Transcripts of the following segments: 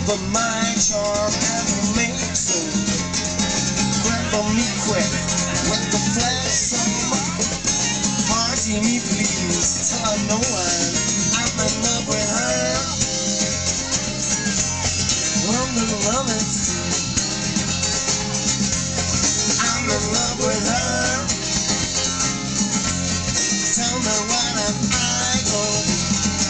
but my charm never makes it. Grab on me quick with the flash of my heart. See me please, tell no one I'm in love with her. I'm in love with her. I'm in love with her. Tell me what am I gonna do?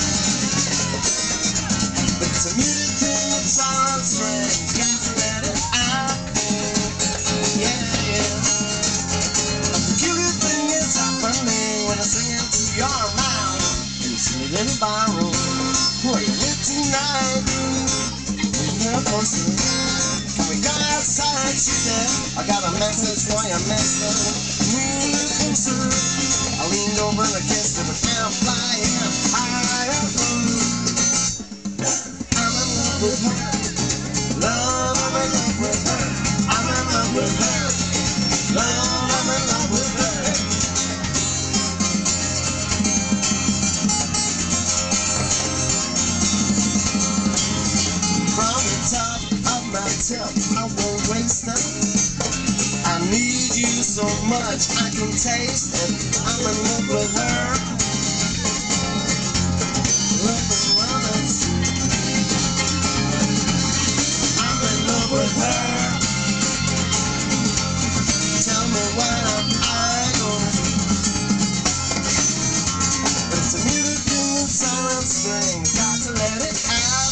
It's a music thing that's on strings. Got to let it out. Yeah, yeah. A peculiar thing is happening when I sing into your mouth. In a little barroom where you live tonight. Can we go outside today? I got a message for you, mister. I leaned over and I kissed her, but now I'm flying higher. I'm in love with her. Love, I'm in love with her. I'm in love with her. Love, I'm in love with her. From the top of my tip, I won't waste it. I need you so much, I can taste it. I'm in love with her. Love and love. I'm in love with her. Tell me what am I gonna do? It's a music thing with silent strings. Got to let it out.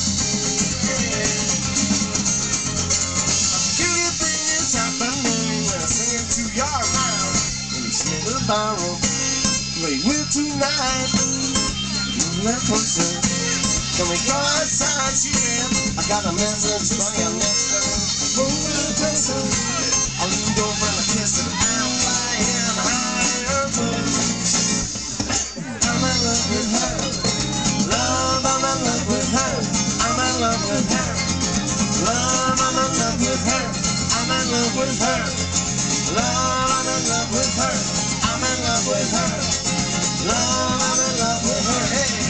To your mouth in this little barroom where you live tonight. Let's closer. Can we go outside, yeah? I got a message for you, mister. Move a little closer. I leaned over and I kissed her. I'm flying higher. I'm in love with her. Love, I'm in love with her. I'm in love with her. Love, I'm in love with her. I'm in love with her. Love, I'm in love with her. I'm in love with her. Love, I'm in love with her. Hey.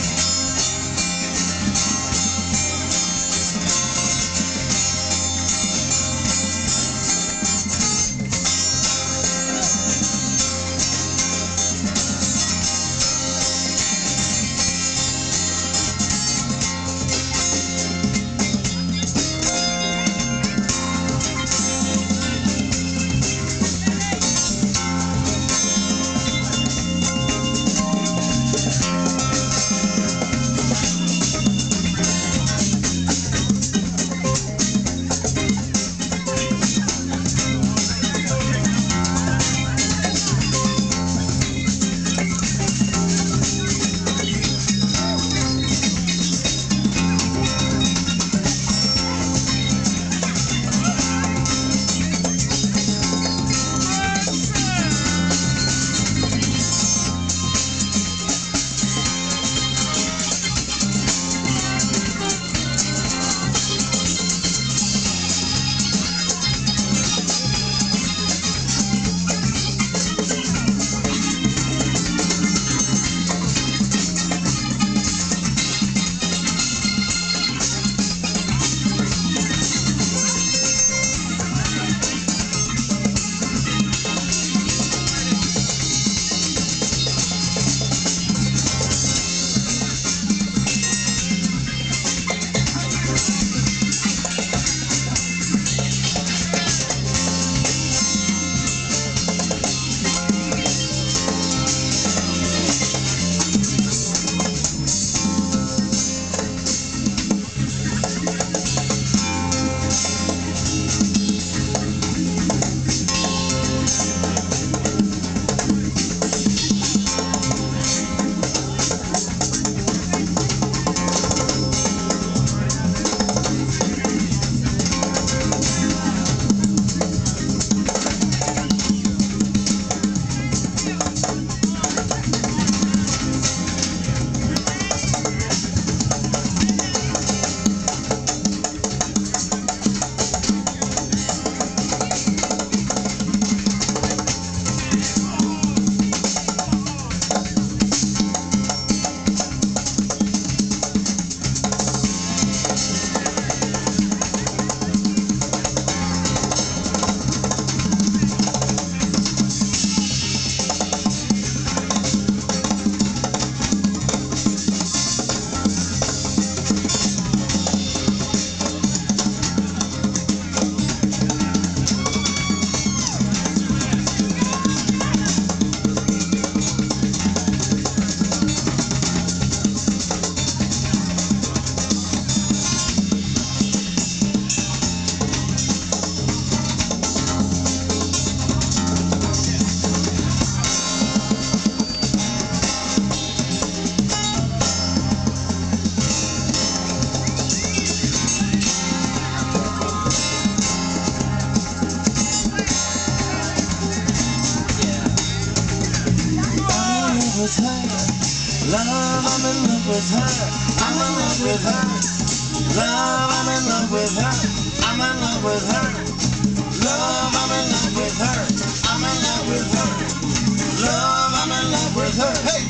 Love, I'm in love with her. I'm in love with her. Love, I'm in love with her. I'm in love with her. Love, I'm in love with her. I'm in love with her. Love, I'm in love with her. Hey!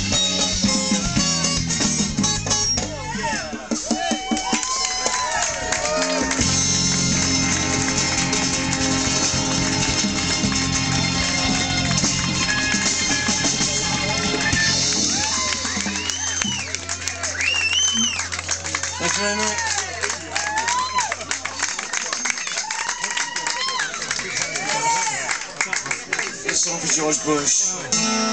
Thanks very much. This song for George Bush.